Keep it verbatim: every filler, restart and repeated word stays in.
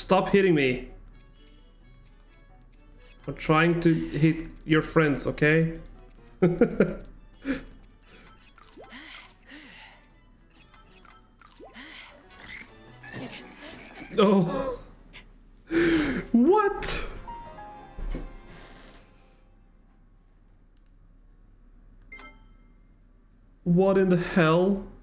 stop hitting me. I'm trying to hit your friends, okay? Oh. What? What in the hell?